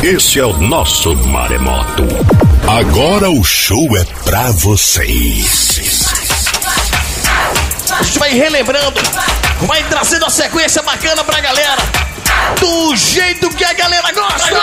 Esse é o nosso Maremoto. Agora o show é pra vocês. A gente vai relembrando, vai trazendo a sequência bacana pra galera, do jeito que a galera gosta.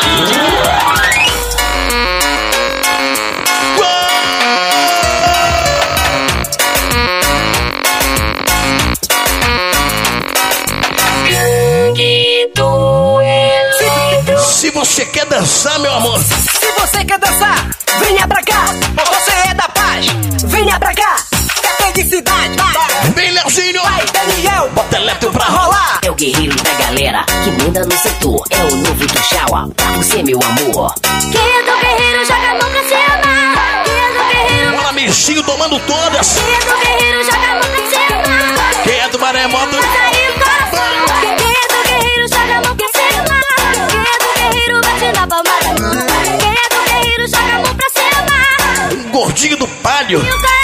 Se você quer dançar, meu amor, se você quer dançar, venha pra cá. Você é da paz, venha pra cá. Quer felicidade, vem Leozinho, vai Daniel, bota eletro pra rolar. É o guerreiro da galera que manda no setor. É o novo do Shawa, pra você, meu amor. Quem é do guerreiro, joga a mão pra se amar. Quem é do guerreiro, bora Mexinho tomando todas. Quem é do guerreiro, joga a mão pra se amar. Quem é do Maremoto, faz aí o coração. Quem é do guerreiro, joga a mão pra se amar. Quem é do guerreiro, bate na palma da mão. Quem é do guerreiro, joga a mão pra se amar. um gordinho do palio. E o coração.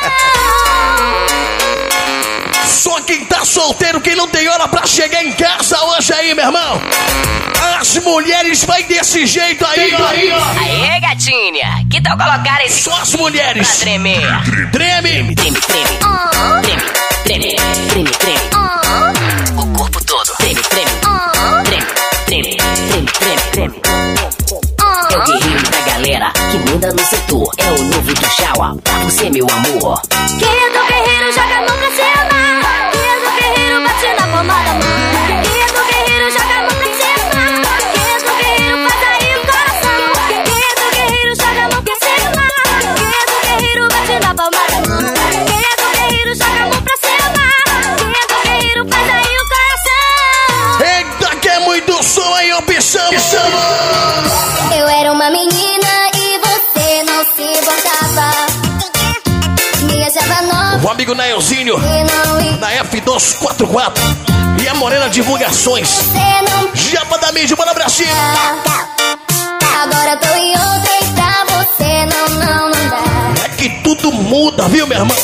Só quem tá solteiro, quem não tem hora pra chegar em casa hoje aí, meu irmão. As mulheres vai desse jeito aí, ó. Aê, gatinha, que tal colocar esse Só as mulheres. pra tremer? Treme. Treme, treme. Treme, treme, treme. O corpo todo. Treme, treme. Treme, treme, treme, treme. É o guerreiro da galera que manda no setor. É o novo do Shawa, pra você, meu amor. Quem é do guerreiro, joga a mão pra se amar. Quem é do guerreiro, bate na palma da mão. Quem é do guerreiro, joga a mão pra se amar. Quem é do guerreiro, faz aí o coração. Quem é do guerreiro, joga a mão pra se amar. Quem é do guerreiro, bate na palma da mão. Quem é do guerreiro, joga a mão pra se amar. Quem é do guerreiro, faz aí o coração. Eita, que é muito som aí, ó, pichamos. Eu era uma menina e você não se importava. Me achava nova. O amigo Naelzinho, E não na F244. E a Morena Divulgações. você não Japa da mídia, bora pra cima. agora tô em outra e pra você não dá. É que tudo muda, viu, meu irmão?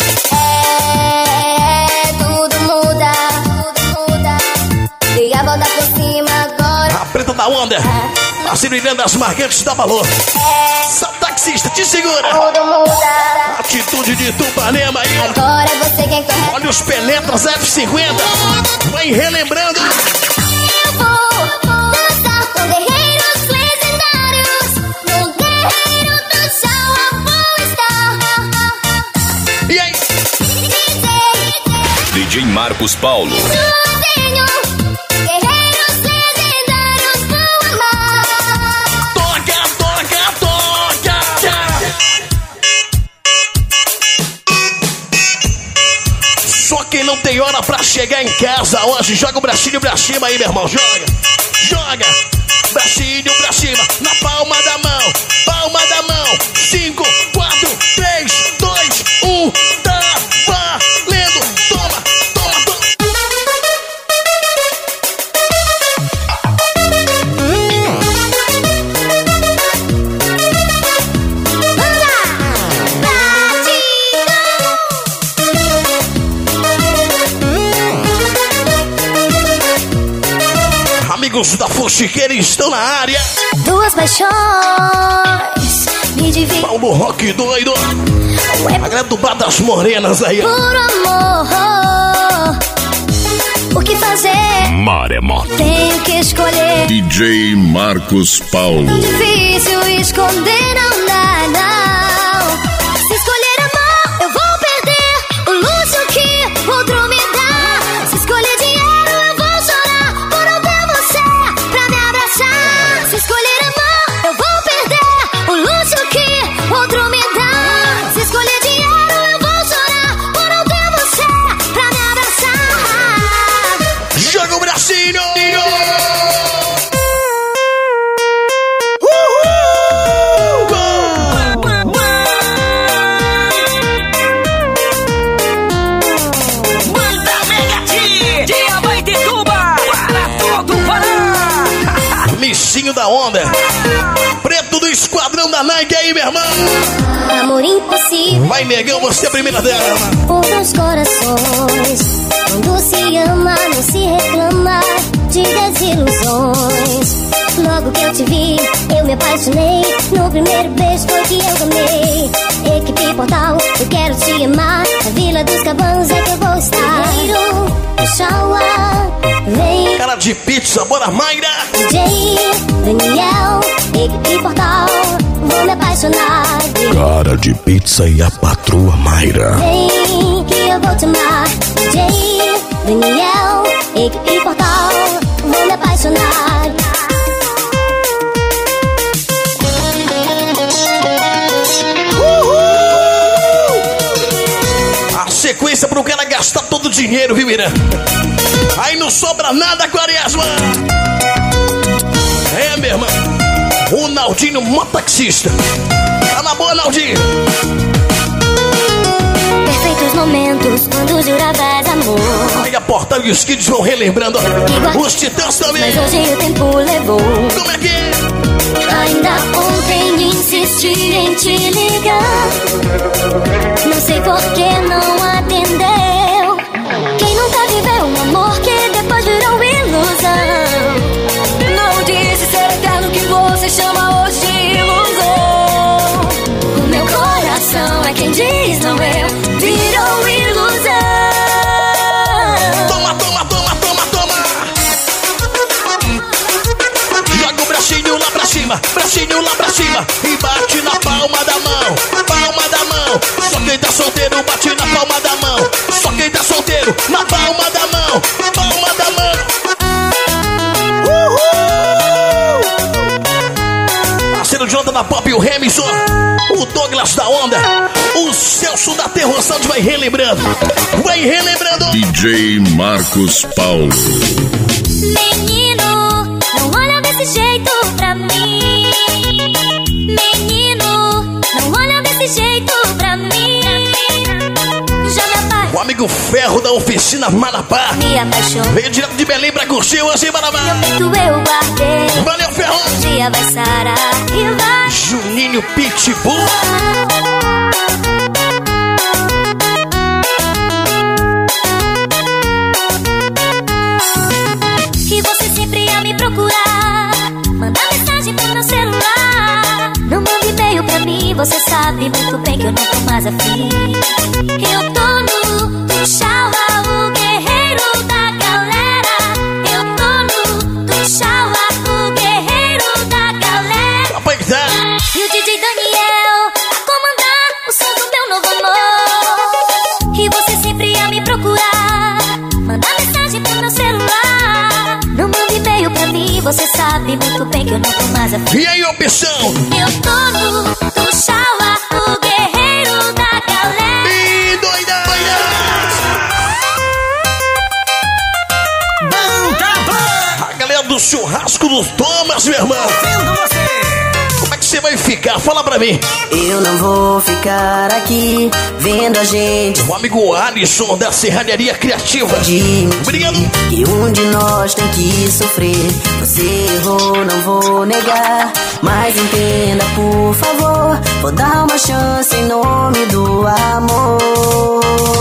Tudo muda. E a volta por cima agora. A preta da onda. Parceiro Irã das Marcantes da Valor. Só taxista, te segura. Tudo muda. Atitude de Tupanema aí. Agora é você quem corre. Olha os Peletras F50. Vai relembrando. Eu vou dançar com guerreiros legendários. No guerreiro do chão eu vou estar. E aí? DJ Marcos Paulo. Sozinho, guerreiros legendários vão amar. Toca. Só quem não tem hora pra chegar em casa hoje, joga o bracinho pra cima aí, meu irmão. Joga. Bracinho pra cima, na palma da mão. 5, 4, 3, 2, 1. Tá valendo. Toma. Amigos da Fuxiqueira estão na área. Duas paixões me dividem Paulo Rock doido. A galera do Bar das Morenas aí, ó. por amor. O que fazer? Maremoto. Tenho que escolher. DJ Marcos Paulo. Difícil esconder, não dá, não. Se escolher amor, eu vou perder o luxo que outro me dá. Se escolher dinheiro, eu vou chorar por não ter você pra me abraçar. Se escolher amor, eu vou perder o luxo que outro me dá. Se escolher dinheiro, eu vou chorar por não ter você pra me abraçar. Joga o bracinho. Missinho da onda. Preto do esquadrão da Nike aí, meu irmão. Amor impossível. Vai, negão, você é a primeira dela. Por dois corações. Quando se ama, não se reclama de desilusões. Logo que eu te vi, eu me apaixonei. No primeiro beijo foi que eu amei. Equipe Portal, eu quero te amar. Na Vila dos Cabanos é que eu vou estar. Oxalá, vem. Cara de pizza, bora Mayra. DJ Daniel, Equipe Portal, vou me apaixonar. Cara de pizza e a patroa Mayra. Vem que eu vou te amar. DJ Daniel, Equipe Portal, vou me apaixonar. A sequência pro cara gastar todo o dinheiro, viu, Irã? Aí não sobra nada, Quaresma. É, meu irmão. O Naldinho, mototaxista. Tá na boa, Naldinho. Perfeitos momentos quando juravas amor. Aí a Portal e os Kids vão relembrando. Os Titãs também. Mas hoje o tempo levou. Como é que é? Ainda ontem insisti em te ligar. Não sei por que não atendeu. Quem nunca viveu um amor que depois virou ilusão? Não disse ser eterno que você chama hoje de ilusão. O meu coração é quem diz, não eu. Virou ilusão. Toma, toma, toma, toma, toma. Joga o bracinho lá pra cima, bracinho lá pra cima. E bate na palma da mão, palma da mão. Só quem tá solteiro bate na palma da mão. Só quem tá solteiro na palma da mão, palma da mão. Parceiro Jonathan da Pop e o Remison, o Douglas da Onda, o Celso da Terror Sound vai relembrando. Vai relembrando. DJ Marcos Paulo. Menino, não olha desse jeito pra mim. Menino, não olha desse jeito pra mim. Já me apaixonei. O amigo Ferro da oficina Marapá Me apaixonei. veio direto de Belém pra curtir hoje em Marapá. Meu peito eu guardei. Valeu, Ferro. Um dia vai sarar e vai. Juninho Pitbull. E você sempre ia me procurar. Mandar mensagem pro meu celular. Não manda e-mail pra mim. Você sabe muito bem que eu não tô mais afim. Eu tô no Tuxaua, o guerreiro da galera. Eu tô no Tuxaua, o guerreiro da galera. Papai tá. E o DJ Daniel a comandar o som do meu novo amor. E você sempre ia me procurar. Mandar mensagem pro meu celular. Não manda e-mail pra mim. Você sabe muito bem que eu não tô mais afim. E aí, opção? Eu tô no Tuxaua, o guerreiro da galera. E doida, doida. A galera do churrasco dos Thomas, meu irmão. Como é que você vai ficar? Fala pra mim. Eu não vou ficar aqui vendo a gente O amigo Alisson da Serralharia Criativa. Obrigado. que um de nós tem que sofrer. Você errou, não vou negar, mas entenda por favor. Vou dar uma chance em nome do amor.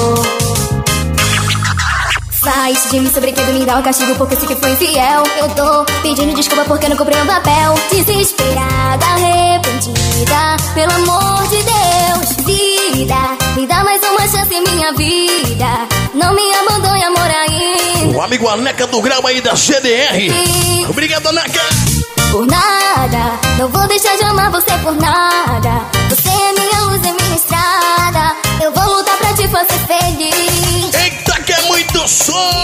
Faz de mim sobre tudo, me dá um castigo porque sei que fui infiel. Eu tô pedindo desculpa porque não cumpri meu papel. Desesperada, arrependida, pelo amor de Deus. Vida, me dá mais uma chance em minha vida. Não me abandone, amor, ainda. O amigo Aneca do Grau aí da GDR. Obrigado, Aneca. Por nada, não vou deixar de amar você por nada. Você é minha luz, é minha estrada. Eu vou lutar pra te fazer feliz. Eita, que é muito som.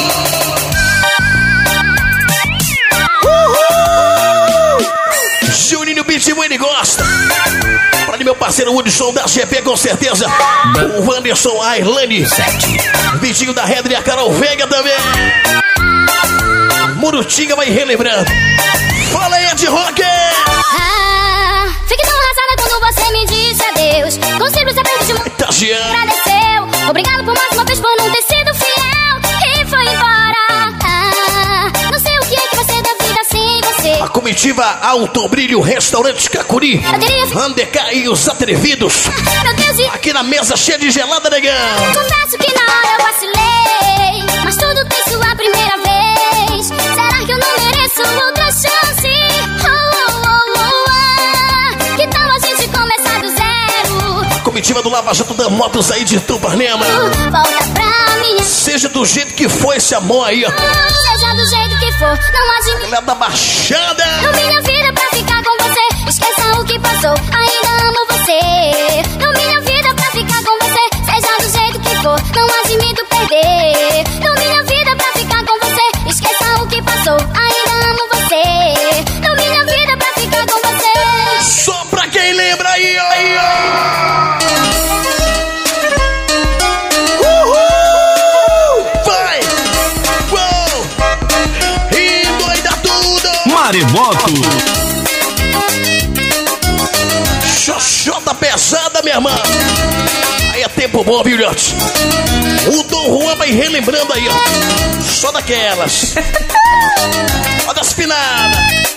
Juninho Pitbull, ele gosta. Pra meu parceiro Hudson da GP, com certeza. O Wanderson, a Irlane. Vitinho da Redra e a Carol Veiga também. Murutinga vai relembrando. Fala aí, Ed Rock. Fiquei tão arrasada quando você me disse adeus. Com simples aperto de mão, Eita, Jean. agradeceu. Obrigado por mais uma vez por não ter sido fiel. E foi embora. Não sei o que é que vai ser da vida sem você. A comitiva Alto Brilho Restaurante Cacuri. Eu teria Andeca e os atrevidos. meu Deus, e Aqui na mesa cheia de gelada, negão. confesso que na hora eu vacilei. Mas tudo tem sua primeira vez. Será que eu não mereço outra chance? turma do Lava Jato da Motos aí de Tupanema. Volta pra mim. Seja do jeito que for esse amor aí, ó. Seja do jeito que for, não admito. Ela é da Baixada. Dou minha vida pra ficar com você. Esqueça o que passou, ainda amo você. Dou minha vida pra ficar com você. Seja do jeito que for, não admito perder. Dou minha vida pra ficar com você. Esqueça o que passou, ainda amo você. Dou minha vida pra ficar com você. Só pra quem lembra aí, ó. Uhul! Vai! Uou! E doida tudo! Maremoto. Xoxota pesada, minha irmã. Aí é tempo bom, viu, Lhote? O Dom Juan vai relembrando aí, ó. Só daquelas. Ó das finadas.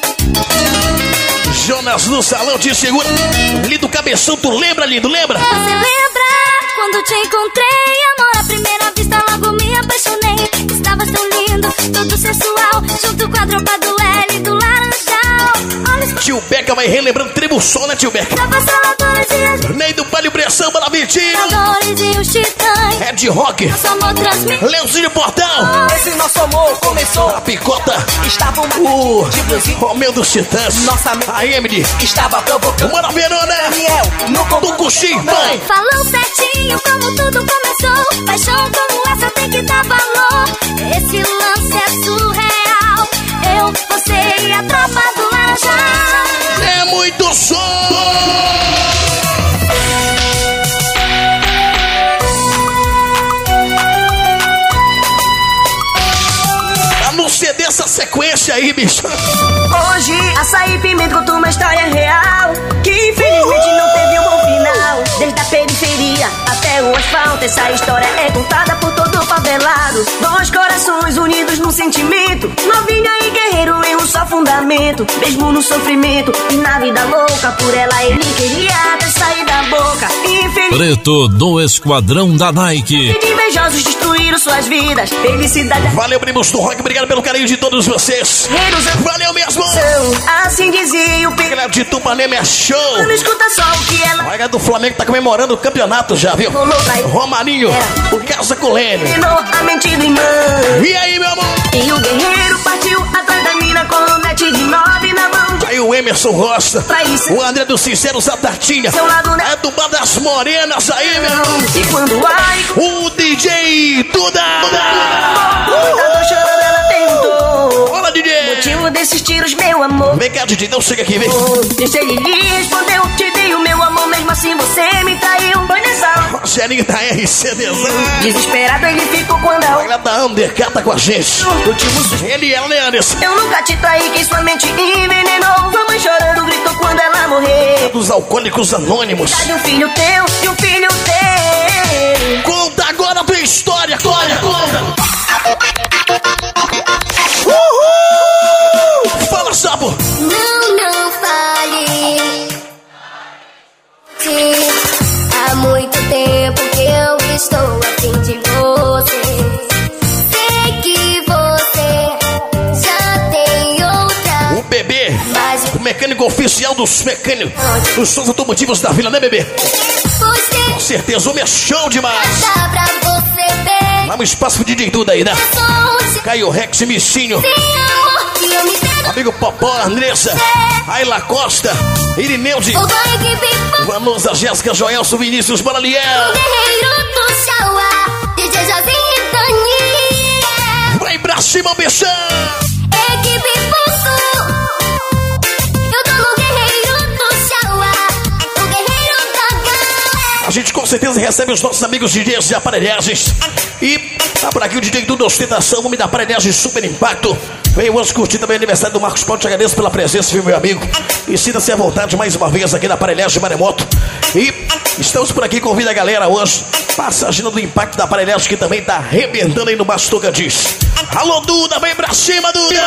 Jonas no salão te segura. Lindo cabeção, tu lembra, lindo? Lembra? Você lembra quando te encontrei? Amor à primeira vista, logo me apaixonei. Estavas tão lindo, todo sensual, junto com a tropa do L do Laranjal. Olha Tio Beca vai relembrando Tribução, né, tio Beca? os passaladores e as Ney do Palio Pressão, Maravitinho. jogadores e os titãs. Red Rock. Nosso amor transmite. Leozinho Portal. Esse nosso amor começou. A Picota. Estava uma O de blusinho. Romeu dos Titãs. Nossa amiga. A Emily. Estava provocando. Mora Verona. Daniel, no Do comando. Cuxim, vai. Falou certinho como tudo começou. Paixão como essa tem que dar valor. Esse lance é surreal. Eu, você e a tropa do Laranjal. É muito som. Tá no CD essa sequência aí, bicho. Hoje, açaí e pimenta conta uma história real que infelizmente não teve um bom final. Desde a periferia até o asfalto, essa história é contada por todo o favelado. Dois corações unidos num sentimento, novinha e guerreiro em um só fundamento. Mesmo no sofrimento e na vida louca, por ela ele queria até sair da boca. Infelizmente, Preto do Esquadrão da Nike. de invejosos destruíram suas vidas. Felicidade Valeu, primos do rock. Obrigado pelo carinho de todos vocês. guerreiros Valeu mesmo. assim dizia o Galera de Tupanema é show. Não escuta só o que ela A galera do Flamengo tá comemorando o campeonato já, viu? rolou pra ele. Romarinho, o Casa com Leme. Ensinou a mente do irmão. E aí, meu amor? E o guerreiro partiu atrás da mina com o net de 9 na mão. Aí o Emerson Roça, Pra isso. o André dos Sinceros, a Tartinha. Seu lado, né? É do Bar das Morenas aí, meu irmão. E quando ai, O DJ Duda. tá chorando, ela perguntou. Olha, DJ. Motivo desses tiros, meu amor. Vem cá, DJ, não chega aqui, vem. Deixa ele lhe respondeu. Te dei o meu amor, mesmo assim você me traiu. Foi nessa hora. Rogerinho da RCDzão. Desesperado ele ficou quando A a galera da Undercat tá com a gente. motivo sus... Ele e ela, né, Anderson? Eu nunca te traí, quem sua mente envenenou. Mamãe chorando, gritou quando ela morrer. Dos Alcoólicos Anônimos. De um filho teu, de um filho teu. Conta agora a tua história, conta. Fala, Sapo. Não fale. Sim, há muito tempo que eu estou a fim de você. Sei que você já tem outra. O bebê, Mas o mecânico oficial dos mecânicos, dos sons automotivos da Vila, né, bebê? você Com certeza, o homem é show demais. dá pra você ver. Dá um espaço pro DJ Duda aí, né? Sou Caio Rex, Missinho, sem amor que eu me entrego. amigo Popó, Andressa, Ayla Costa, Irineude, O banho que pipa. Vanusa, Jéssica, Joelson, Vinícius, Baraliel. Guerreiro do Chauá. DJ Josinho e Daniel. Vai pra cima, bichão! Equipe Pulso. Eu tô no Guerreiro do Chauá. O Guerreiro da Galera. A gente com certeza recebe os nossos amigos DJs de aparelhagens. E tá por aqui o DJ Duda Ostentação, nome da aparelhagem Super Impacto. Vem hoje curtir também o aniversário do Marcos Paulo. Te agradeço pela presença, viu, meu amigo? E sinta-se à vontade mais uma vez aqui na aparelhagem Maremoto. E estamos por aqui, convida a galera hoje. Passagina do Impacto da aparelhagem que também tá arrebentando aí no Baixo Tocantins. Alô, Duda, vem pra cima, Duda!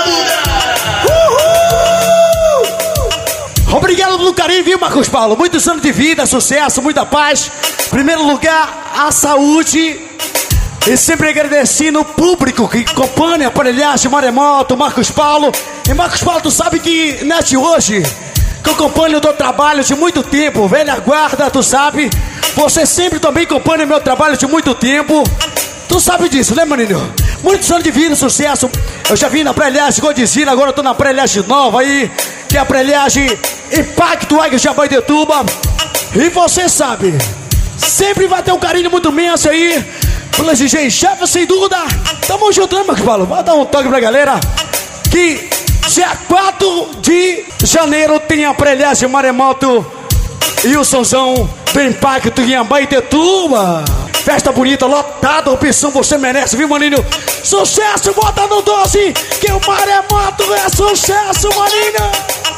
Uhul! Obrigado pelo carinho, viu, Marcos Paulo? Muitos anos de vida, sucesso, muita paz. Em primeiro lugar, a saúde. E sempre agradecendo o público que acompanha a aparelhagem Maremoto, Marcos Paulo. E Marcos Paulo, tu sabe que nasce hoje, que eu acompanho o teu trabalho de muito tempo, velha guarda, tu sabe. Você sempre também acompanha meu trabalho de muito tempo. Tu sabe disso, né, maninho? Muitos anos de vida, sucesso. Eu já vim na pré-liagem Godzilla, agora eu tô na pré-liagem nova aí, que é a pré-liagem Impacto Águia Jabaitetuba. E você sabe, sempre vai ter um carinho muito imenso aí pelas DJ Chefe, sem dúvida. Tamo junto, né, Marcos Paulo? Vai dar um toque pra galera que dia 4 de janeiro tem a pré-liagem Maremoto e o somzão do Impacto em Abaetetuba. Festa bonita, lotada, opção você merece, viu, maninho? Sucesso, bota no 12, que o Maremoto é sucesso, maninho!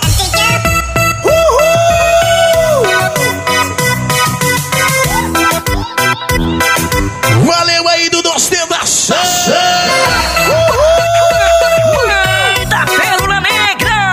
Valeu aí do Doce da Sassa! Da Pérola Negra!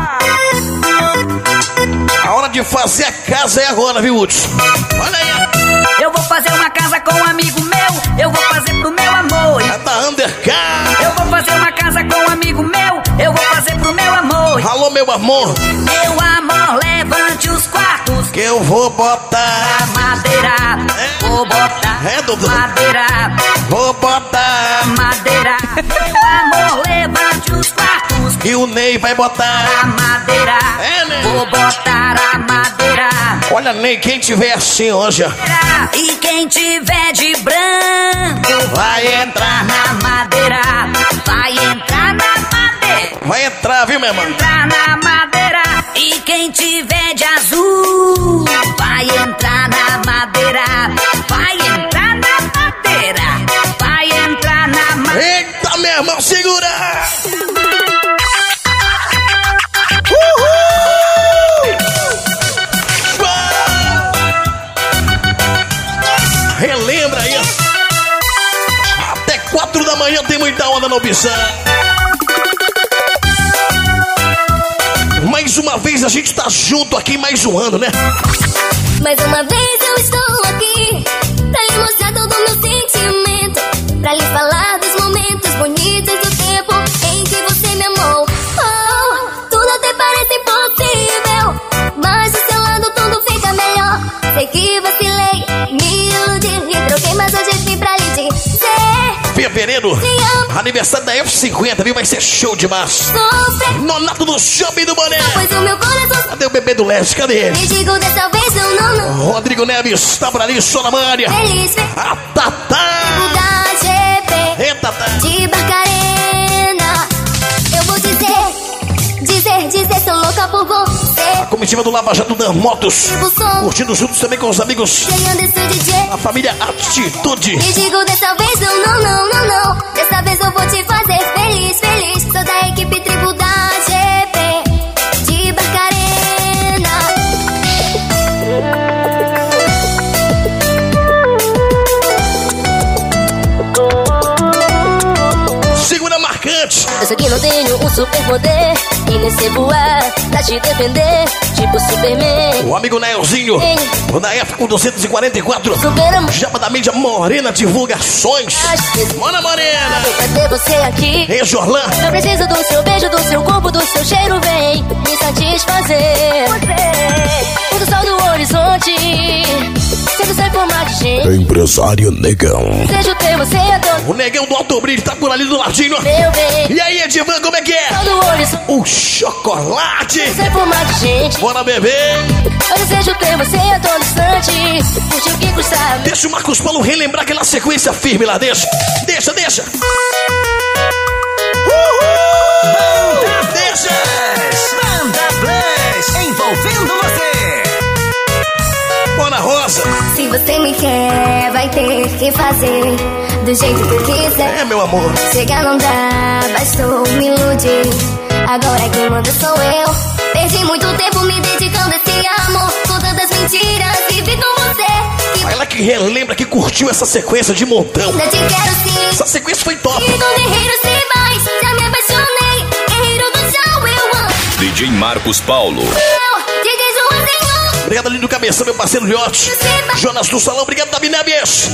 A hora de fazer a casa é agora, viu, Hudson? Olha aí! Eu vou fazer uma casa com um amigo meu, eu vou fazer pro meu amor. É da Undercar! Eu vou fazer uma casa com um amigo meu, eu vou fazer pro meu amor. Alô, meu amor! Meu amor, levante os quartos, Que eu vou botar. a madeira, vou botar Dudu? madeira, Vou botar. madeira. Meu amor, levante os quartos, E o Ney vai botar. a madeira, Ney? vou botar a madeira. Olha, Ney, quem tiver assim hoje, ó, E quem tiver de branco vai entrar. na madeira, vai entrar na madeira, Vai entrar, viu, meu irmão? entrar na madeira. E quem tiver de azul vai entrar na madeira, vai entrar na madeira, vai entrar na madeira. Eita, meu irmão, segura! Relembra aí. Até 4 da manhã tem muita onda no Opção. Mais uma vez a gente tá junto aqui, mais um ano, né? Mais uma vez eu estou aqui pra lhe mostrar todo o meu sentimento, pra lhe falar dos momentos bonitos do tempo em que você me amou. Oh, tudo até parece impossível, mas do seu lado tudo fica melhor. Sei que vacilei, me iludi e troquei, mas hoje vim pra lhe dizer: Fevereiro, te amo, aniversário da F50, viu? Vai ser show demais. sofre, Nonato do Shopping do Boné. pois o meu coração. Cadê o bebê do Leste? Cadê ele? Me digo dessa vez eu não. Rodrigo Neves, tá por ali, Sonamária. Feliz, A Tatá. da GP. Eita, Tatá. De Barcarena, eu vou dizer, sou louca por você. A comitiva do Lava Jato das Motos. Vivo som, Curtindo juntos também com os amigos. ganhando esse DJ. A família Atitude. Me digo dessa vez eu não. Dessa vez eu vou te fazer feliz. Sou da equipe tribo da GP. De Barcarena. Segura marcante. Eu sei que não tenho um superpoder e nem sei voar pra te defender, tipo Superman. O amigo Nelzinho. O da F com 244. Superamos. Jaba da mídia Morena Divulgações. Mona Morena. Pra ter você aqui. Ei, Jorlan. Eu preciso do seu beijo, do seu corpo, do seu cheiro, vem me satisfazer. O do sol do horizonte, sendo sem forma de gente. Empresário Negão. Desejo ter você a todo O negão do Alto Brilho tá por ali do ladinho. meu bem. E aí, Edivan, como é que é? Sol do horizonte, O chocolate. sem forma de gente. Bora, bebê. Eu desejo ter você a todo instante. Curte o que custa. Deixa o Marcos Paulo relembrar aquela sequência firme lá. Deixa. Deixa. Deixa. Banda Bless, envolvendo você. Bora, Rosa. Se você me quer, vai ter que fazer do jeito que eu quiser. É, meu amor. Chegar não dá, bastou me iludir. Agora quem manda sou eu. Perdi muito tempo me dedicando a esse amor, com tantas mentiras e vi com você. Ela que relembra que curtiu essa sequência de montão. Ainda te quero sim. Essa sequência foi top. E com guerreiros rivais, já me apaixonei. Guerreiro do chão, eu amo. DJ Marcos Paulo. DJ Joãozinho. Obrigado ali do Cabeção, meu parceiro Liote. Jonas do Salão, obrigado Davi Neves.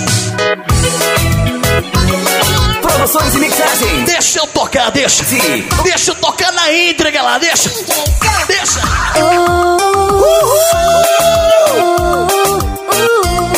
Promoções e mixagem. Deixa eu tocar, deixa. Sim. Deixa eu tocar na entrega lá, deixa. Deixa.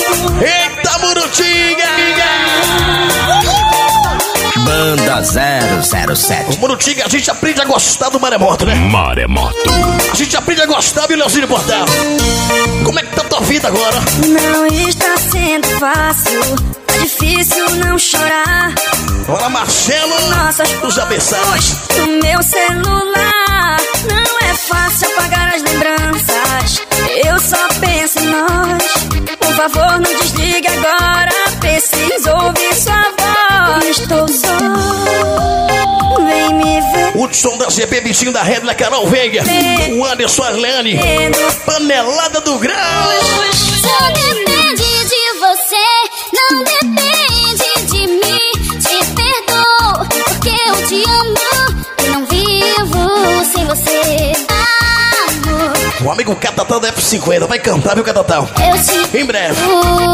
007. O Murutinga, a gente aprende a gostar do maremoto, né? Maremoto. A gente aprende a gostar, viu, Leozinho Portal? Como é que tá a tua vida agora? Não está sendo fácil, tá difícil não chorar. Bora, Marcelo, os abençados. No meu celular não é fácil apagar as lembranças. Eu só penso em nós. Por favor, não desligue agora. Preciso ouvir sua voz. Estou só, vem me ver. Hudson da ZB, bichinho da Redla, Carol Veiga, o Anderson Arlene, Panelada do Grau. Só depende de você, não depende de mim. Te perdoo, porque eu te amo e não vivo sem você. Amor, O amigo Catatão da F50 vai cantar, viu, Catatão? eu te Em breve.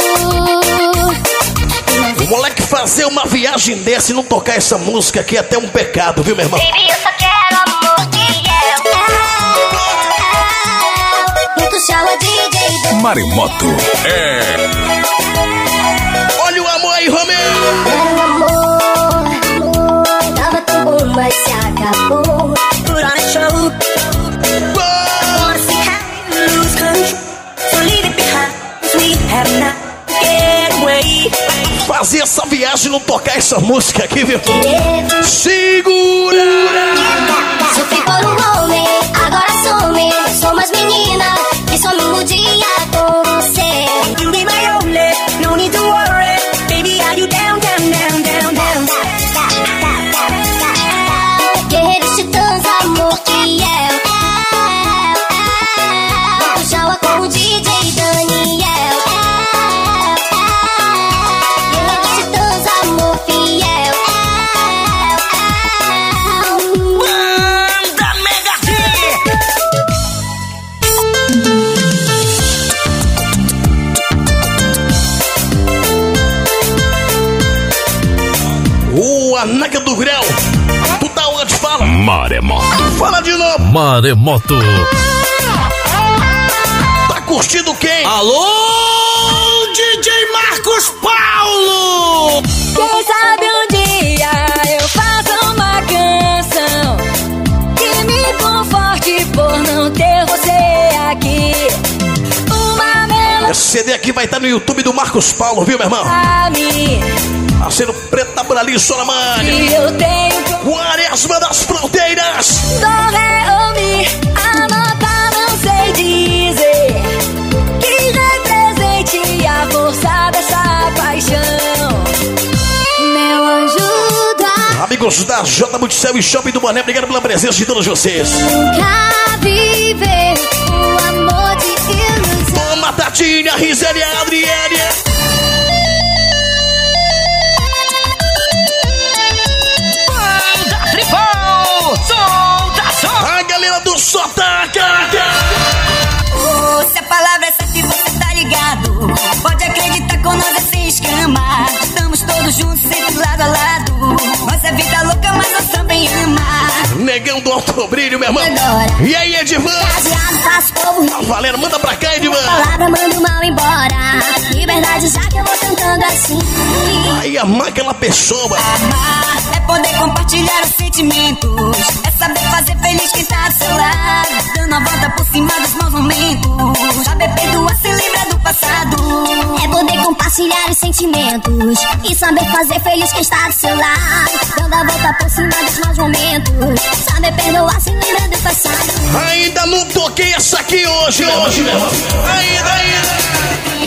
O moleque fazer uma viagem dessa e não tocar essa música aqui é até um pecado, viu, meu irmão? Baby, eu só quero amor e eu. Tu chama DJ do Maremoto. Olha o amor aí, Romeu! Era amor, tava tão bom, mas se acabou. Put on a show, wanna see how you lose control. So leave it behind, we have not get away. Fazer essa viagem e não tocar essa música aqui, viu? Querer. Segura! Sofri por um homem, agora some. Sou mais menina e só me iludia com você. You be my only, no need to worry. Baby, are you down, down, down, down, down? Guerreiros titãs, amor fiel. Tu chama com o DJ Daniel. Guerreiros titãs, amor fiel. Banda Mega Hit. O Anaca do Grau. Tu tá onde? Fala! Maremoto. Fala de novo! Maremoto. Tá curtindo quem? Alô, DJ Marcos Paulo! Quem sabe um dia eu faço uma canção que me conforte por não ter você aqui. Uma melodia Esse CD aqui vai estar no YouTube do Marcos Paulo, viu, meu irmão? pra mim Parceiro Preta por ali, Soramani. que eu tenho que Quaresma das Fronteiras. do ré ou mi. A nota não sei dizer que represente a força dessa paixão. Meu anjo da Amigos da J Multicel e Shopping do Boné, obrigado pela presença de todos vocês. Nunca viver o amor de ilusão. Toma, Tatinha, Rizeli, Adriane. Banda Tribal, solta som. A galera do Sotaca. Oh, se a palavra é certa e você tá ligado, pode acreditar com nós é sem escama. Estamos todos juntos, sempre lado a lado. Nossa vida louca, mas nós também ama. Negão do Alto Brilho, meu irmão. Agora. E aí, Edivan? Baseado, faço povo Tá valendo, manda pra cá, Edivan. palavra, mando mal embora. Liberdade já que eu vou cantando assim. Aí, amar aquela pessoa. Amar é poder compartilhar os sentimentos, é saber fazer feliz quem tá do seu lado, dando a volta por cima dos maus momentos. Saber perdoar, se lembra do passado. É poder compartilhar os sentimentos e saber fazer feliz quem está do seu lado. Dando a volta por cima dos maus momentos. Saber perdoar, se lembra do passado. Ainda não toquei essa aqui hoje, meu irmão. Ainda.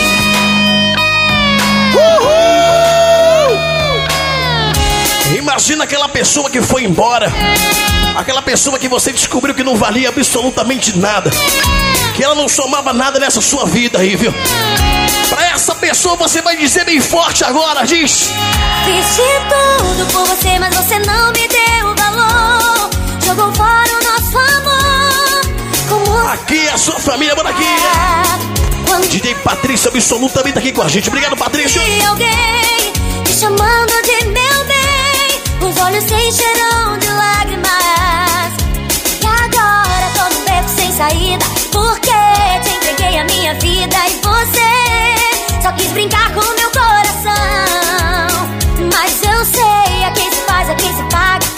Imagina aquela pessoa que foi embora. Aquela pessoa que você descobriu que não valia absolutamente nada. Que ela não somava nada nessa sua vida aí, viu? Pra essa pessoa você vai dizer bem forte agora, diz. Fiz de tudo por você, mas você não me deu valor. Jogou fora o nosso amor. Como Aqui é a sua família, bora aqui. quando DJ Patrícia absolutamente aqui com a gente. Obrigado, Patrícia. vi alguém me chamando de meu bem, os olhos se encheram de lágrimas. E agora tô no beco sem saída, porque te entreguei a minha vida e você só quis brincar com meu coração. Mas eu sei, a quem se faz, a quem se paga.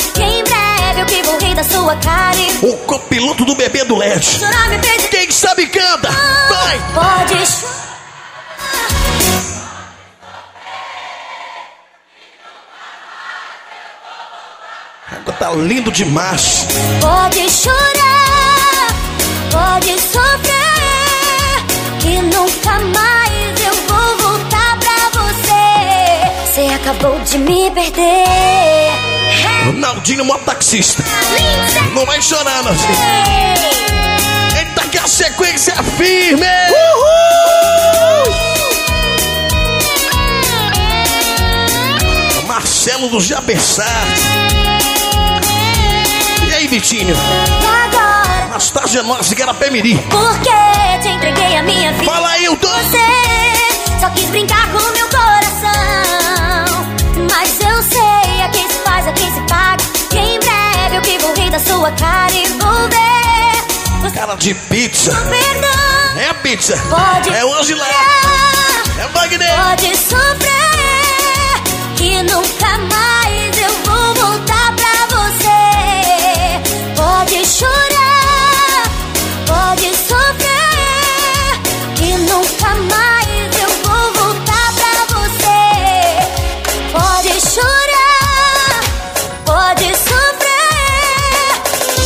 grito do bebê do LED. Quem sabe canta, vai! Pode chorar. Tá lindo demais. Pode chorar, pode sofrer, que nunca mais eu vou voltar pra você. Você acabou de me perder. Ronaldinho, mototaxista. Não vai chorar, meu filho. Eita, que a sequência é firme. Uhul! Marcelo do Jabeçá. E aí, Vitinho? Agora, Anastácia Nossa, que era Pemiri. porque te entreguei a minha vida. Fala aí, Hilton. Você só quis brincar com meu coração, mas eu sei, a quem se faz, a quem se paga. Que em breve eu que vou rir da sua cara e vou ver você. Cara de pizza. Perdão. É a pizza. Pode É hoje lá. É Wagner. Pode sofrer, que nunca mais eu vou voltar pra você. Pode chorar, pode sofrer, que nunca mais eu vou voltar pra você. Pode chorar, pode sofrer.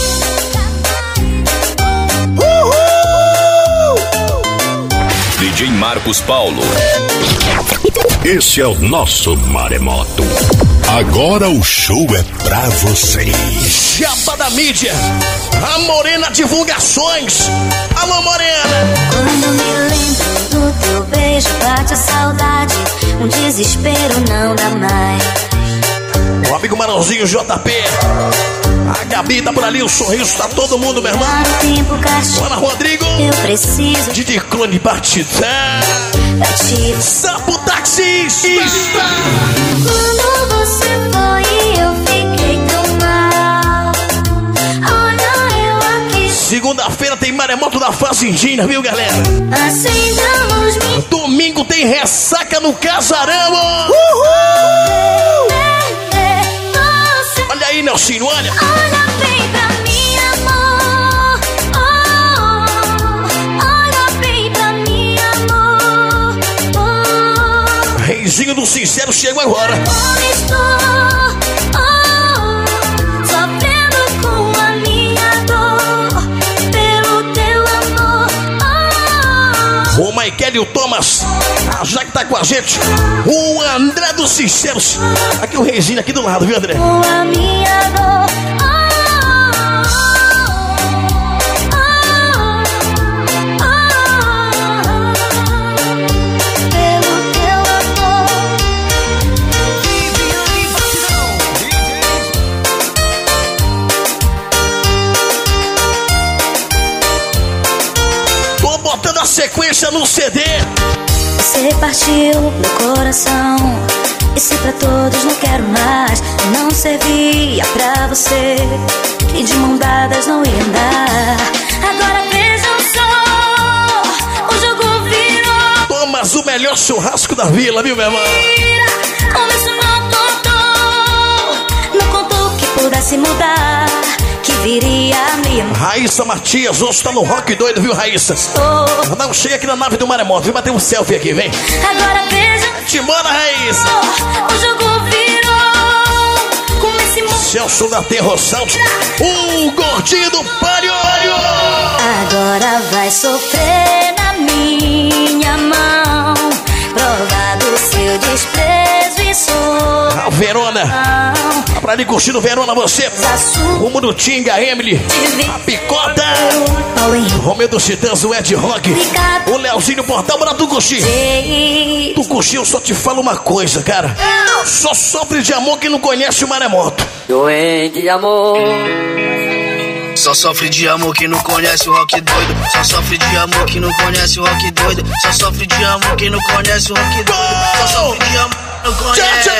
DJ Marcos Paulo. Esse é o nosso Maremoto. Agora o show é pra vocês. Chapa da mídia. A Morena Divulgações. Alô, Morena. Quando me lembro do teu beijo, bate a saudade, um desespero não dá mais. O amigo Marãozinho JP. A Gabi tá por ali, o sorriso tá todo mundo, meu irmão. Para o tempo castigo, Bora, Rodrigo. eu preciso Didi Clone Batidão. pra ti. Sapo Taxista. Quando você foi, eu fiquei tão mal. Olha eu aqui, Segunda-feira tem Maremoto da Fazendinha, viu, galera? acendamos me Domingo tem Ressaca no Casarão. você. Olha aí, Nelsinho, olha. Olha bem pra mim, amor. Olha bem pra mim, amor. Reizinho do Sincero chegou agora. Como estou, sofrendo com a minha dor, pelo teu amor. O Michael e o Thomas, a Jaque tá com a gente. O André dos Sinceros. Aqui o Reizinho aqui do lado, viu, André? Com a minha dor. Pelo teu amor. Tô botando a sequência no CD. Você partiu meu coração, e se pra todos não quero mais, não servia pra você, e de mão dadas não ia andar. Agora vejam só, o jogo virou. Thomas, o melhor churrasco da vila, viu, meu irmão? Como isso não contou que pudesse mudar, que viria a me amar. Raíssa Matias, hoje tá no Rock Doido, viu, Raíssa? Dá um cheio aqui na nave do Maremoto, vem bater um selfie aqui, vem. Agora vejam Te manda, Raíssa. só, o jogo virou. Como esse mundo. Celso da Terra Sound, o gordinho do Páreo. Agora vai sofrer na minha mão, provar do seu desprezo e sou. A Verona, tá pra ali curtindo Verona, você. Rumo do Tinga, Emily, a Picota, Romeu dos Titãs, o Ed Rock, o Leozinho Portal, bora tu curtir. Tu curtir, eu só te falo uma coisa, cara. Só sofre de amor quem não conhece o Maremoto. Doente de amor. Só sofre de amor quem não conhece o rock doido. Só sofre de amor quem não conhece o rock doido. Só sofre de amor quem não conhece o rock doido. Só sofre de amor quem não conhece.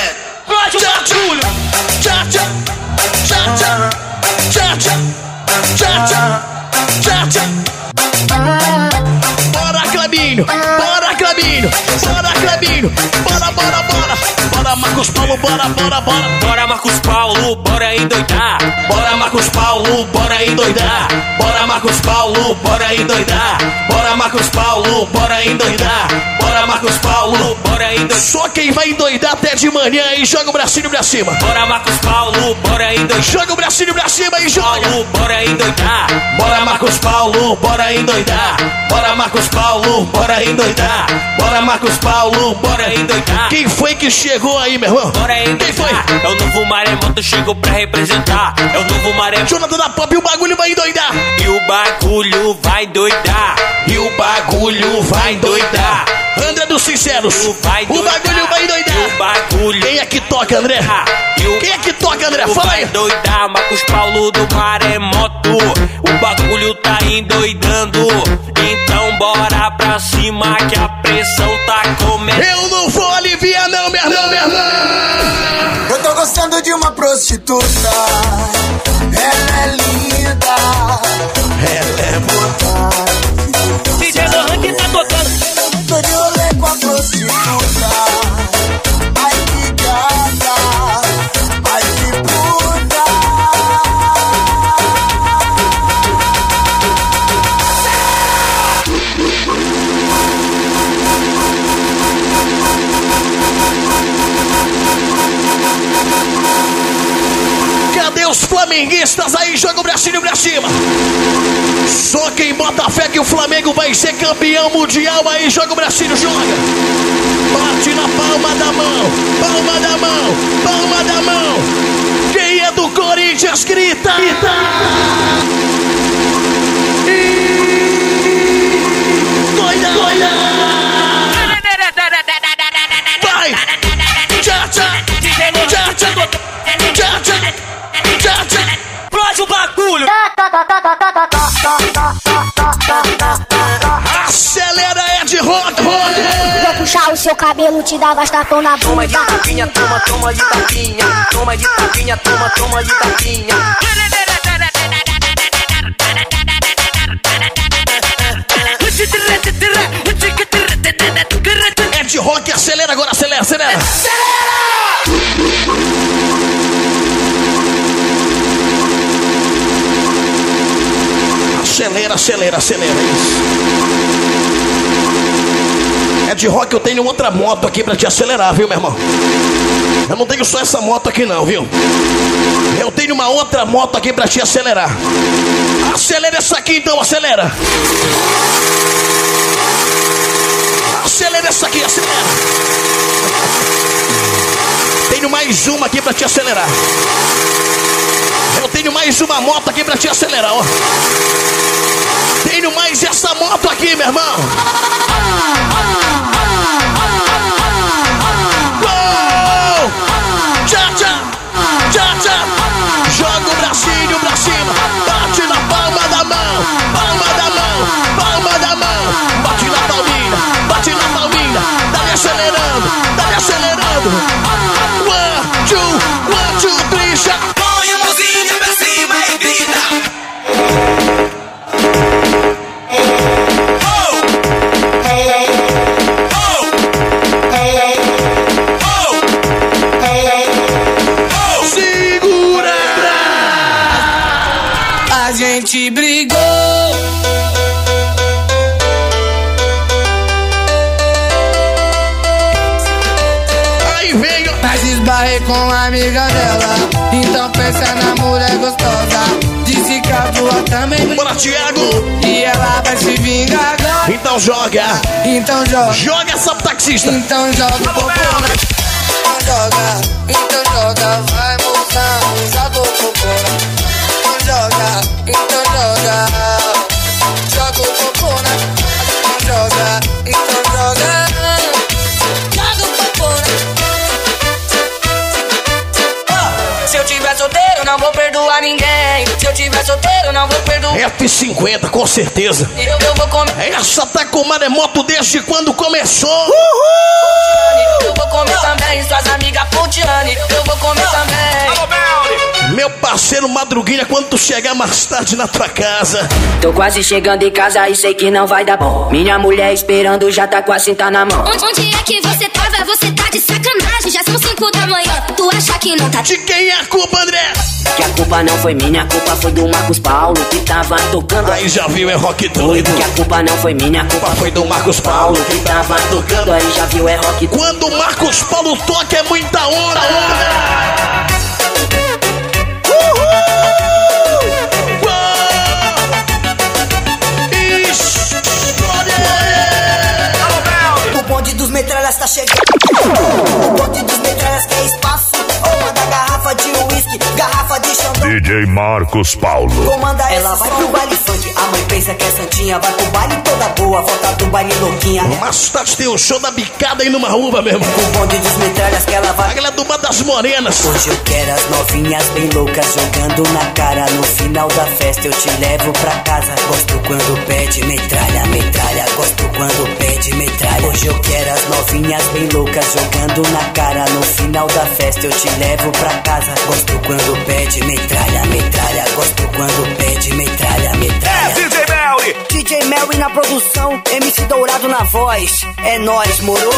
Bora, Clebinho! Bora, Clebinho! Bora, Clebinho! Bora, bora, bora! Bora, Bora, Marcos Paulo, bora, bora, bora. Bora, Marcos Paulo, bora endoidar. Bora, Marcos Paulo, bora endoidar. Bora, Marcos Paulo, bora endoidar. Bora, Marcos Paulo, bora endoidar. Bora, Marcos Paulo, bora endoidar. Só quem vai endoidar até de manhã e joga o bracinho pra cima. Bora, Marcos Paulo, bora endoidar. Joga o bracinho pra cima e joga. Paulo, bora endoidar. Bora, Marcos Paulo, bora endoidar. Bora, Marcos Paulo, bora endoidar. Bora, Marcos Paulo, bora endoidar. Quem foi que chegou aí, meu irmão? Bora endoidar. Quem foi? É o novo maremoto, chegou pra representar. É o novo maremoto. Jonathan da Pop, o bagulho vai endoidar. E o bagulho vai doidar. E o bagulho vai doidar. André dos Sinceros, o bagulho vai doidar. E o bagulho. Quem é que toca, André? Quem é que toca, André? Fala aí. Vai doidar, Marcos Paulo do Maremoto. O bagulho tá endoidando. Então bora pra cima que a pressão tá comendo. Eu não vou aliviar não, meu irmão, meu irmão. Eu tô gostando de uma prostituta. Ela é linda. Ela é boa. DJ Lohan que tá tocando. Tô de rolê com a prostituta. Ai que gata. Ai que puta. Cadê os flamenguistas aí? Joga o bracinho pra cima. Só quem bota fé que o Flamengo vai ser campeão mundial aí, joga o bracinho, joga. Bate na palma da mão, palma da mão, palma da mão. Quem é do Corinthians grita. Doida, doida. Vai. Tchá, tchá. Tchá, tchá. Tchá, tchá. Tchá, tchá. Explode o bagulho. Acelera, Ed Rock. Vou puxar o seu cabelo, te dar bastapão na bunda. Toma de tapinha, toma, toma de tapinha. Toma de tapinha, toma, toma de tapinha. Ed Rock, acelera agora, acelera, acelera. Acelera, acelera, acelera, isso. Ed Rock, eu tenho outra moto aqui pra te acelerar, viu, meu irmão? Eu não tenho só essa moto aqui não, viu? Eu tenho uma outra moto aqui pra te acelerar. Acelera essa aqui então, acelera. Acelera essa aqui, acelera. Tenho mais uma aqui pra te acelerar. Eu tenho mais uma moto aqui pra te acelerar, ó. Tenho mais essa moto aqui, meu irmão. Gol! Tchá, tchá! Tchá, tchá! Joga o bracinho pra cima. Bate na palma da mão. Palma da mão. Palma da mão. Bate na palminha. Bate na palminha. Dá-lhe acelerando. Dá-lhe acelerando. 1, 2, 3, já. Põe a mãozinha pra cima e grita. Segura! A gente brigou. Aí veio! Mas esbarrei com a amiga dela. Então pensa na mulher gostosa. Disse que a tua também brigou. Bora, Thiago! E ela vai se vingar agora. Então joga! Então joga. Joga essa taxista! Então joga o popô. Então joga, vai moção, joga o popô. Então joga, joga o popô, né? Então joga, joga o popô, né? Se eu tiver solteiro, não vou perdoar ninguém. Se eu tiver solteiro, não vou perdoar. F50, com certeza! Eu vou comer. Essa tá com maremoto desde quando começou! Eu vou comer também, suas amigas Putiane. Eu vou comer também. Meu parceiro Madruguinha, quando tu chegar mais tarde na tua casa. Tô quase chegando em casa e sei que não vai dar bom. Minha mulher esperando já tá com a cinta na mão. Onde é que você tava? Você tá de sacanagem. Já são 5 da manhã. Tu acha que não tá... De quem é a culpa, André? Que a culpa não foi minha, a culpa foi do Marcos Paulo que tava tocando. Aí já viu, é rock doido. Que a culpa não foi minha, a culpa Foi do Marcos Paulo que tava tocando. Aí já viu, é rock doido. Quando o Marcos Paulo toca é muita onda. O bonde dos metralhas tá chegando. O bonde dos metralhas quer espaço. Comanda garrafa de uísque, garrafa de champanhe. DJ Marcos Paulo. Comanda Ela vai pro baile funk, a mãe pensa que é santinha. Vai pro baile toda boa, volta do baile louquinha. Mas tá, tem o show da bicada aí numa rua, meu irmão. O bonde dos metralhas que ela vai. Aquela do Bar das Morenas. Hoje eu quero as novinhas bem loucas jogando na cara. No final da festa eu te levo pra casa. Gosto quando pede metralha, metralha. Gosto quando pede metralha. Hoje eu quero as novinhas bem loucas jogando na cara. No final da festa eu te levo pra casa. Gosto quando pede metralha, metralha. Gosto quando pede metralha, metralha. DJ Melly! DJ Melly na produção, MC Dourado na voz. É nóis, moro?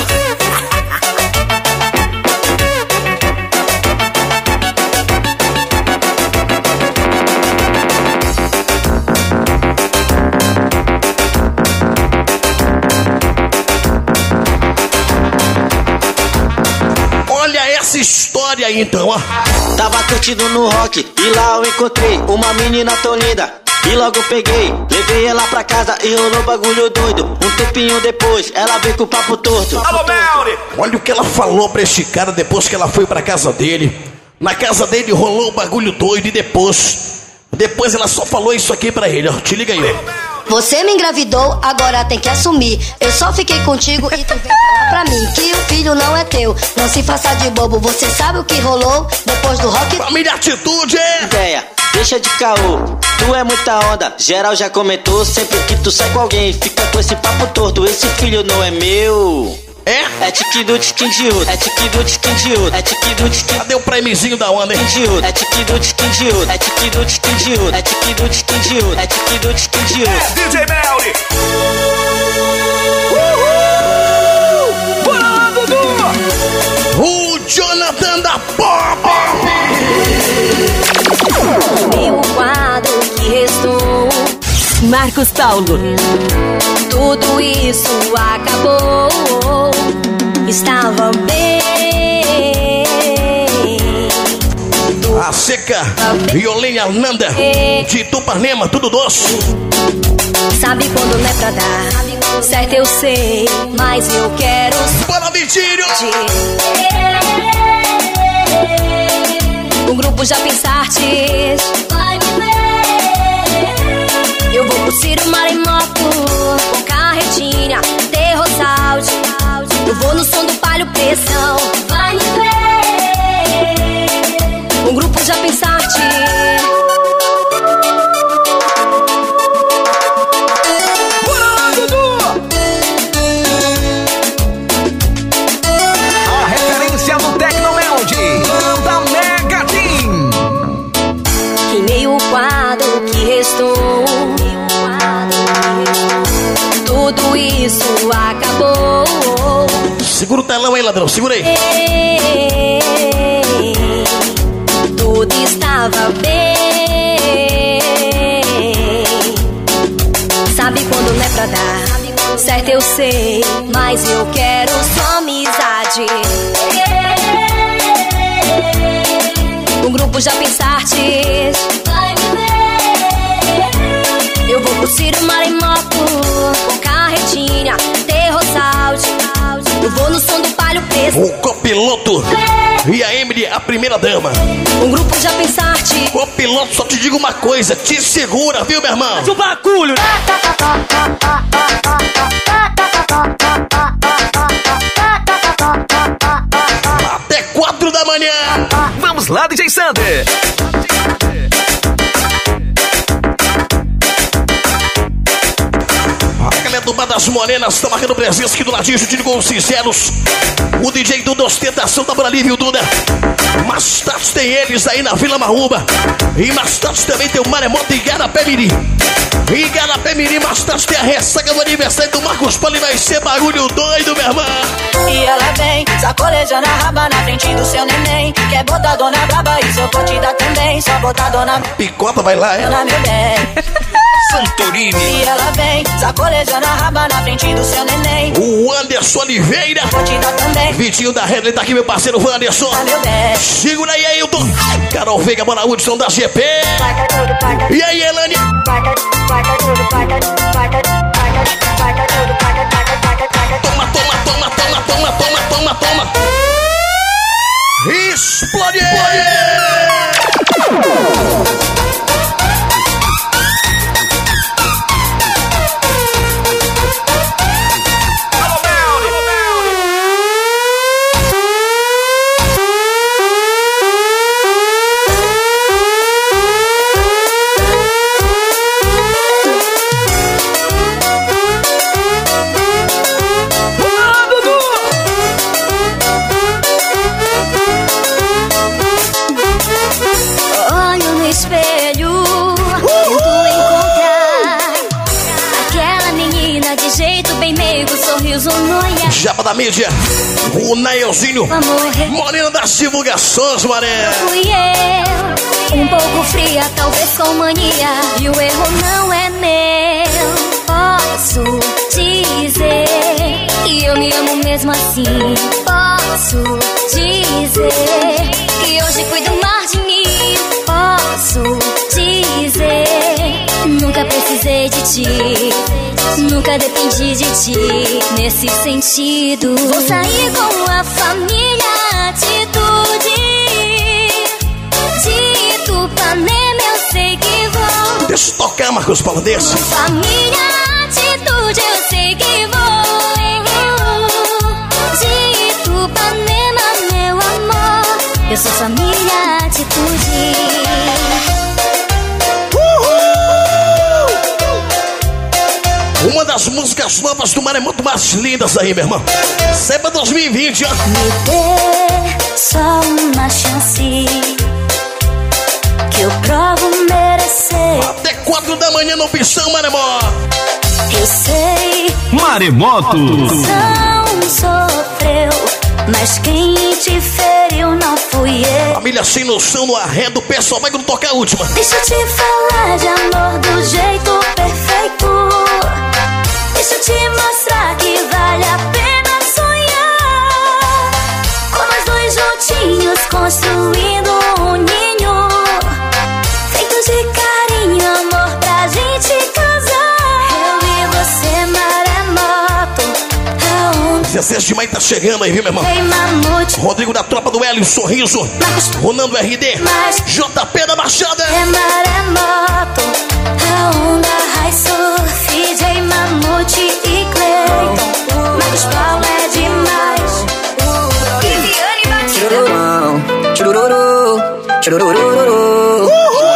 Olha essa história aí, então, ó. Tava curtindo no rock e lá eu encontrei uma menina tão linda. E logo peguei, levei ela pra casa e rolou bagulho doido. Um tempinho depois, ela veio com o papo torto. Alô, Melly! Olha o que ela falou pra esse cara depois que ela foi pra casa dele. Na casa dele rolou um bagulho doido e depois ela só falou isso aqui pra ele, ó. Te liga aí, ó. Você me engravidou, agora tem que assumir. Eu só fiquei contigo e tu vem falar pra mim que o filho não é teu. Não se faça de bobo, você sabe o que rolou depois do rock? Família Atitude! Ideia, deixa de caô, tu é muita onda. Geral já comentou, sempre que tu sai com alguém fica com esse papo torto. Esse filho não é meu. É? É tiquidu tiquim de outro, é tiquidu tiquim de outro, é tiquidu tiquim. Cadê o prêmiozinho da onda, hein? De outro, é tiquidu tiquim de outro, é tiquidu tiquim de outro, é tiquidu tiquim de outro, é tiquidu tiquim de outro. DJ Melly! Bora lá, Dudu! O Jonathan da Pop! E o quadro que restou. Marcos Paulo. Tudo isso acabou. Estava bem. A Seca, Violênia Nanda, de Tupanema, tudo doce. Sabe quando não é pra dar? Certo eu sei, mas eu quero. Bora, Vitírio! O grupo já pensaste. Vai me ver. Eu vou pro Ciro Maremoto, com carretinha, Terrosalde. Eu vou no som do Palio Pressão. Vai me ver. O grupo já pensaste. Bora lá, Dudu! A referência do Tecno Melody, da Mega Team. Queimei o quadro que restou. Tudo isso acabou. Segura o telão aí, ladrão, segura aí. Tudo estava bem. Sabe quando não é pra dar? Certo eu sei, mas eu quero só amizade. O grupo já pensaste. Vai me ver. Eu vou pro Ciro Maremoto, com carretinha, Terrosalde. Eu vou no som do Palio Preto. O copiloto e a Emily, a primeira dama. O grupo já pensaste. Copiloto, só te digo uma coisa, te segura, viu, meu irmão? O bagulho! Até 4 da manhã. Vamos lá, DJ Sander! do Bar das Morenas, tá marcando presença aqui do ladinho, juntinho com os sinceros. O DJ Duda Ostentação tá por ali, viu, Duda? Mais tarde tem eles aí na Vila Marruba. E mais tarde também tem o Maremoto em Igarapé Mirim. Em Igarapé Mirim, mais tarde tem a ressaca do aniversário do Marcos Paulo e vai ser bagulho doido, meu irmão. E ela vem, sacolejando a raba na frente do seu neném. Quer botar dona braba, isso eu vou te dar também. Só botar dona Picota, vai lá, é? Dona meu bem. Santorini. E ela vem, sacolejando a raba na frente do seu neném. O Anderson Oliveira. Vou te dar também. Vitinho da Redley tá aqui, meu parceiro Anderson. Meu bem. Segura aí, Ailton. Carol Veiga, Bona Hudson da GP. E aí, Elane? Toma. Explode! Japa da mídia, o Naelzinho, Morena das divulgações, Maré. Fui eu, um pouco fria, talvez com mania, e o erro não é meu. Posso dizer que eu me amo mesmo assim. Posso dizer que hoje cuido mais de mim. Posso dizer, nunca precisei de ti. Nunca dependi de ti nesse sentido. Vou sair com a família, atitude de Tupanema, eu sei que vou. Deixa eu tocar, Marcos Paulo, desse. Família, atitude, eu sei que vou. De Tupanema, meu amor, eu sou família, atitude. Uma das músicas novas do Maremoto mais lindas aí, meu irmão. Seba 2020, ó. Me dê só uma chance que eu provo merecer. Até 4 da manhã no Bichão, Maremoto. Eu sei, Maremoto. não sofreu, mas quem te feriu não fui eu. Família sem noção no arredo, pessoal vai tocar a última. Deixa eu te falar de amor do jeito perfeito. Deixa eu te mostrar que vale a pena sonhar. Com nós dois juntinhos construindo um ninho, feito de carinho, amor pra gente casar. Eu e você, maremoto, aonde 16 de maio tá chegando aí, viu, meu irmão? tem mamute. Rodrigo da Tropa do Hélio, Sorriso. Ronaldo RD, JP da Baixada. É maremoto, a onda high surf, DJ Mamute e Cleiton. Marcos Paulo é demais. Viviane Batida. Churururu, churururu.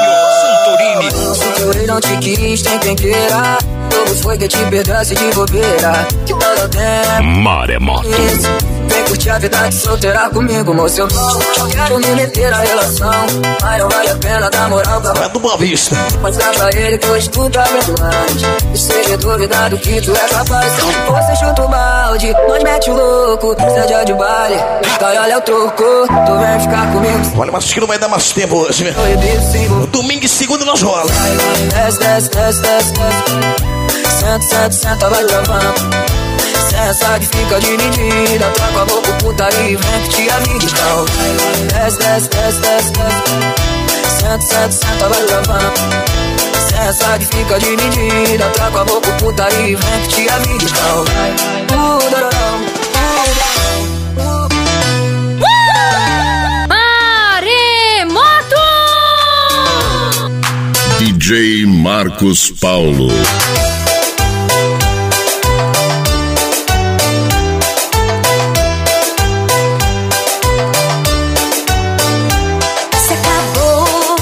Se eu não te quis, tem quem queira. Como foi que te perdoasse de bobeira? Que tal eu tempo? Maremoto. Vem curtir a vida de solteira comigo, moço. Eu não quero me meter na relação, mas não vale a pena dar moral pra É do Boa Vista. mostrar pra ele que hoje tu tá vendo mais. E seja duvidado que tu é capaz. Você chuta o balde, nós mete o louco. Seja de baile, cai, olha o troco. Tu vem ficar comigo. Olha, mas acho que não vai dar mais tempo hoje, né? Proibido sim. Domingo e segunda nós rola. Desce, desce, desce, desce, desce. Senta, senta, senta, vai travando. Essa que fica dividida, troca a boca puta e vem que te avide. Então desce, desce, desce, desce, desce. Senta, senta, senta, vai travando. Essa que fica dividida, troca a boca puta e vem que te avide. Então Maremoto! DJ Marcos Paulo. Se acabou,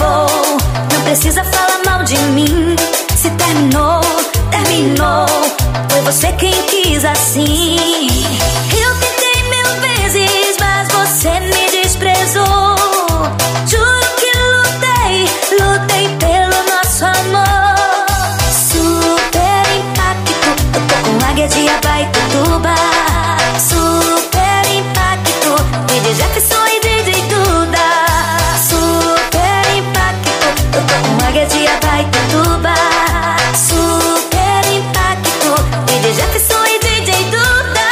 acabou. Não precisa falar mal de mim. Se terminou, terminou. você quem quis assim. Eu tentei 1000 vezes, mas você me desprezou. Juro que lutei pelo nosso amor. Super impacto, eu tô com águia de Abaetuba. Super impacto, DJ Jefferson e DJ Duda. Super impacto, eu tô com águia de Abaetuba. Super impacto, DJ Jefferson e DJ Duda.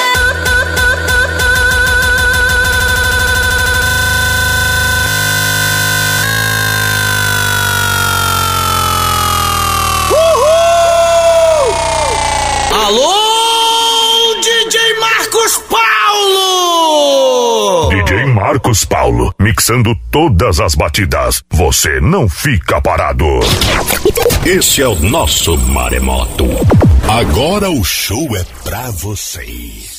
Alô, DJ Marcos Paulo! DJ Marcos Paulo, mixando todas as batidas. Você não fica parado. Esse é o nosso Maremoto. Agora o show é pra vocês.